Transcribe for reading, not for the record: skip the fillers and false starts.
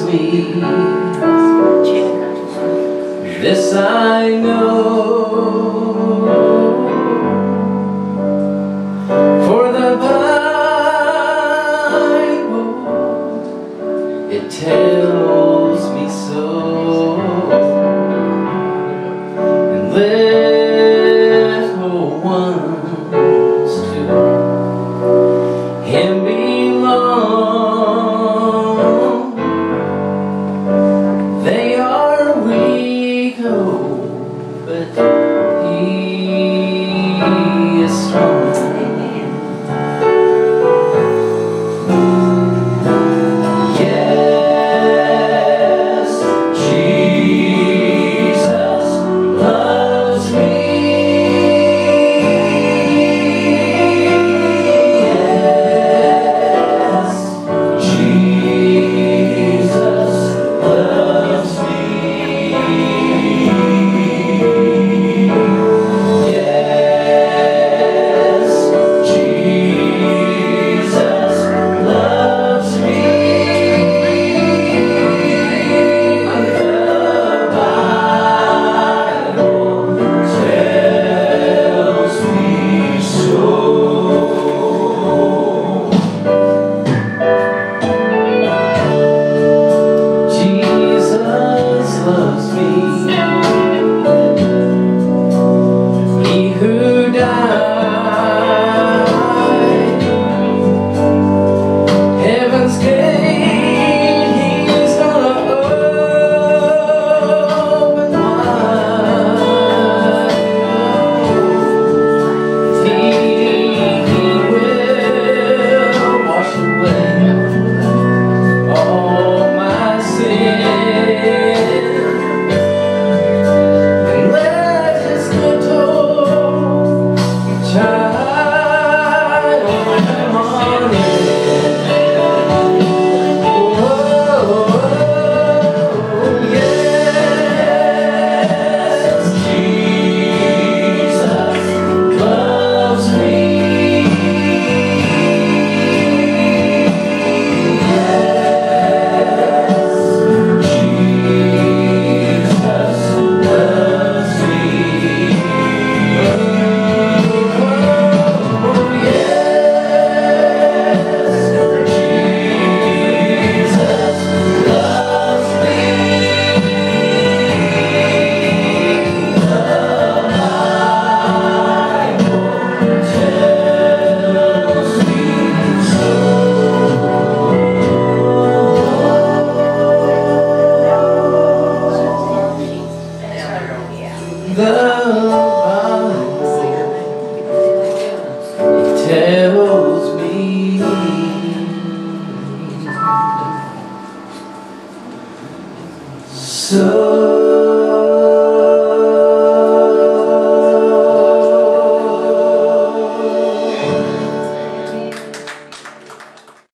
me. This I know, for the Bible, it tells me so. And little ones to Him belong. They are weak, but He is strong. Yes, Jesus loves me. Yes, Jesus loves me. The Bible, it tells me so.